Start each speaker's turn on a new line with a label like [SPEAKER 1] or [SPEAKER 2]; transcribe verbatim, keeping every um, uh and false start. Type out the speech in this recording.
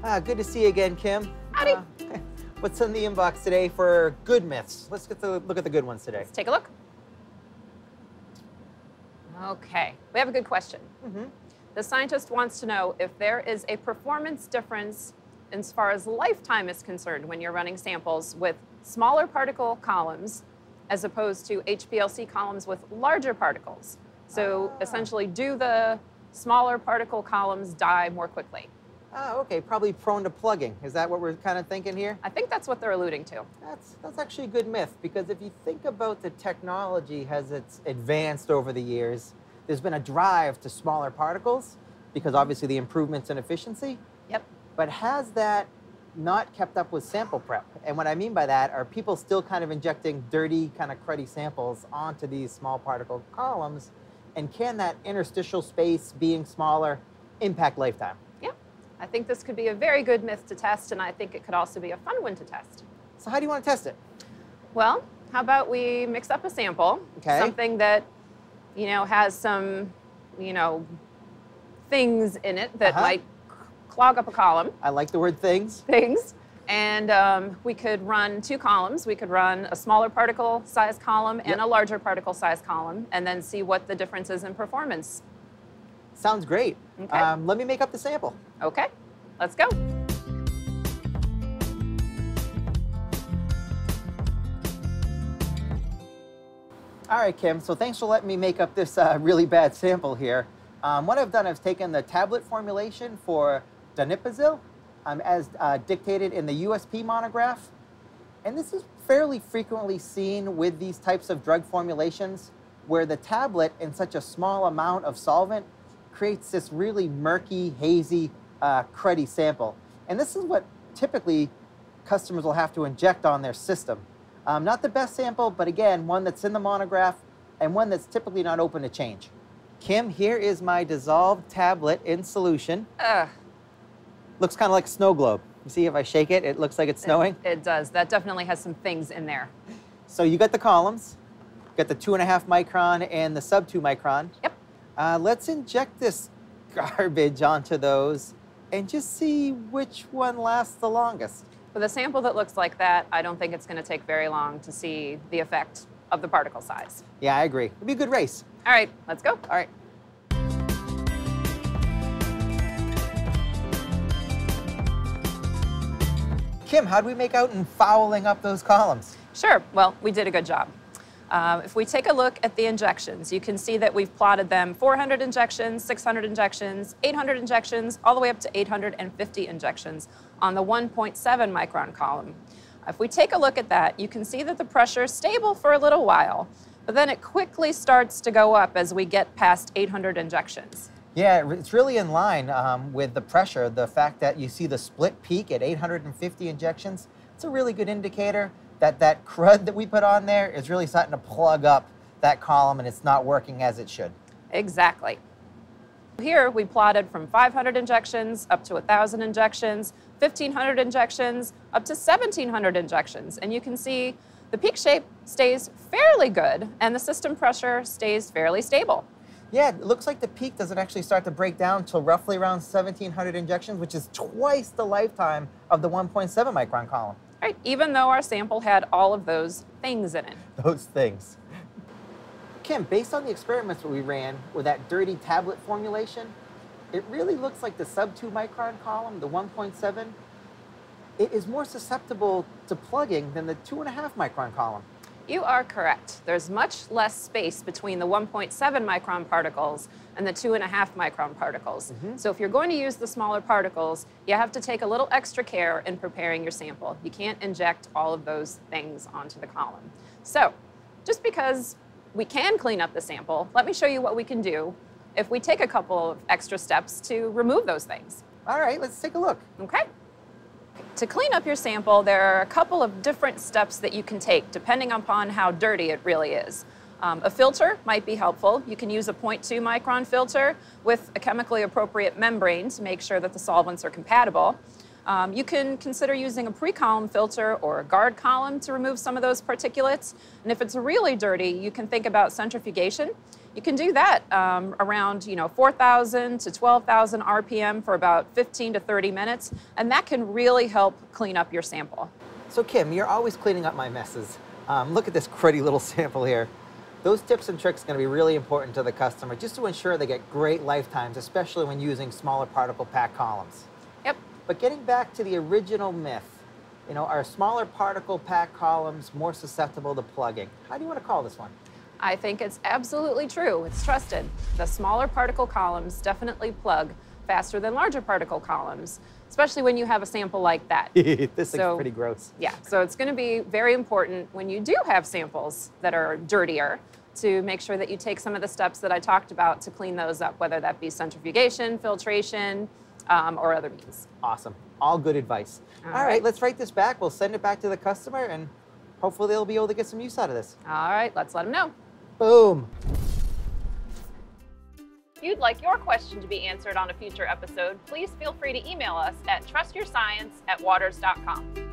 [SPEAKER 1] Ah, good to see you again, Kim.
[SPEAKER 2] Howdy.
[SPEAKER 1] Uh, what's in the inbox today for good myths? Let's get to look at the good ones today.
[SPEAKER 2] Let's take a look. Okay, we have a good question.
[SPEAKER 1] Mm-hmm.
[SPEAKER 2] The scientist wants to know if there is a performance difference as far as lifetime is concerned when you're running samples with smaller particle columns as opposed to H P L C columns with larger particles. So
[SPEAKER 1] Ah.
[SPEAKER 2] essentially, do the smaller particle columns die more quickly?
[SPEAKER 1] Ah, okay, probably prone to plugging. Is that what we're kind of thinking here?
[SPEAKER 2] I think that's what they're alluding to.
[SPEAKER 1] That's, that's actually a good myth, because if you think about the technology as it's advanced over the years, there's been a drive to smaller particles, because obviously the improvements in efficiency.
[SPEAKER 2] Yep.
[SPEAKER 1] But has that not kept up with sample prep? And what I mean by that are people still kind of injecting dirty, kind of cruddy samples onto these small particle columns, and can that interstitial space being smaller impact lifetime?
[SPEAKER 2] Yep. I think this could be a very good myth to test, and I think it could also be a fun one to test.
[SPEAKER 1] So how do you want to test it?
[SPEAKER 2] Well, how about we mix up a sample,
[SPEAKER 1] Okay.
[SPEAKER 2] something that, you know, has some, you know, things in it that
[SPEAKER 1] Uh-huh.
[SPEAKER 2] might clog up a column,
[SPEAKER 1] I like the word things.
[SPEAKER 2] things, and um, we could run two columns. We could run a smaller particle size column and
[SPEAKER 1] Yep.
[SPEAKER 2] a larger particle size column, and then see what the difference is in performance.
[SPEAKER 1] Sounds great.
[SPEAKER 2] Okay.
[SPEAKER 1] Um, let me make up the sample.
[SPEAKER 2] Okay, let's go.
[SPEAKER 1] All right, Kim, so thanks for letting me make up this uh, really bad sample here. Um, what I've done is taken the tablet formulation for donepezil, um, as uh, dictated in the U S P monograph. And this is fairly frequently seen with these types of drug formulations, where the tablet in such a small amount of solvent creates this really murky, hazy, uh, cruddy sample. And this is what typically customers will have to inject on their system. Um, not the best sample, but again, one that's in the monograph and one that's typically not open to change. Kim, here is my dissolved tablet in solution.
[SPEAKER 2] Ugh.
[SPEAKER 1] Looks kind of like a snow globe. You see, if I shake it, it looks like it's snowing.
[SPEAKER 2] It, it does. That definitely has some things in there.
[SPEAKER 1] So you got the columns, got the two and a half micron and the sub two micron.
[SPEAKER 2] Yep.
[SPEAKER 1] Uh, let's inject this garbage onto those and just see which one lasts the longest.
[SPEAKER 2] With a sample that looks like that, I don't think it's going to take very long to see the effect of the particle size.
[SPEAKER 1] Yeah, I agree. It'll be a good race.
[SPEAKER 2] All right, let's go.
[SPEAKER 1] All right. Kim, how do we make out in fouling up those columns?
[SPEAKER 2] Sure. Well, we did a good job. Uh, if we take a look at the injections, you can see that we've plotted them four hundred injections, six hundred injections, eight hundred injections, all the way up to eight hundred fifty injections on the one point seven micron column. If we take a look at that, you can see that the pressure is stable for a little while, but then it quickly starts to go up as we get past eight hundred injections.
[SPEAKER 1] Yeah, it's really in line um, with the pressure. The fact that you see the split peak at eight hundred fifty injections, it's a really good indicator that that crud that we put on there is really starting to plug up that column and it's not working as it should.
[SPEAKER 2] Exactly. Here we plotted from five hundred injections up to one thousand injections, fifteen hundred injections, up to seventeen hundred injections. And you can see the peak shape stays fairly good and the system pressure stays fairly stable.
[SPEAKER 1] Yeah, it looks like the peak doesn't actually start to break down until roughly around seventeen hundred injections, which is twice the lifetime of the one point seven micron column.
[SPEAKER 2] Right, even though our sample had all of those things in it.
[SPEAKER 1] Those things. Kim, based on the experiments that we ran with that dirty tablet formulation, it really looks like the sub two micron column, the one point seven, it is more susceptible to plugging than the two and a half micron column.
[SPEAKER 2] You are correct. There's much less space between the one point seven micron particles and the two and a half micron particles.
[SPEAKER 1] Mm-hmm.
[SPEAKER 2] So if you're going to use the smaller particles, you have to take a little extra care in preparing your sample. You can't inject all of those things onto the column. So just because we can clean up the sample, let me show you what we can do if we take a couple of extra steps to remove those things.
[SPEAKER 1] All right, let's take a look.
[SPEAKER 2] Okay? To clean up your sample, there are a couple of different steps that you can take depending upon how dirty it really is. Um, a filter might be helpful. You can use a zero point two micron filter with a chemically appropriate membrane to make sure that the solvents are compatible. Um, you can consider using a pre-column filter or a guard column to remove some of those particulates. And if it's really dirty, you can think about centrifugation. You can do that um, around you know, four thousand to twelve thousand R P M for about fifteen to thirty minutes, and that can really help clean up your sample.
[SPEAKER 1] So Kim, you're always cleaning up my messes. Um, look at this pretty little sample here. Those tips and tricks are going to be really important to the customer just to ensure they get great lifetimes, especially when using smaller particle pack columns.
[SPEAKER 2] Yep.
[SPEAKER 1] But getting back to the original myth, you know, are smaller particle pack columns more susceptible to plugging? How do you want to call this one?
[SPEAKER 2] I think it's absolutely true. It's trusted. The smaller particle columns definitely plug faster than larger particle columns, especially when you have a sample like that.
[SPEAKER 1] This
[SPEAKER 2] so,
[SPEAKER 1] looks pretty gross.
[SPEAKER 2] Yeah, so it's going to be very important when you do have samples that are dirtier to make sure that you take some of the steps that I talked about to clean those up, whether that be centrifugation, filtration, um, or other means.
[SPEAKER 1] Awesome. All good advice.
[SPEAKER 2] All
[SPEAKER 1] All right.
[SPEAKER 2] right,
[SPEAKER 1] let's write this back. We'll send it back to the customer, and hopefully they'll be able to get some use out of this.
[SPEAKER 2] All right, let's let them know.
[SPEAKER 1] Boom.
[SPEAKER 2] If you'd like your question to be answered on a future episode, please feel free to email us at trust your science at waters dot com.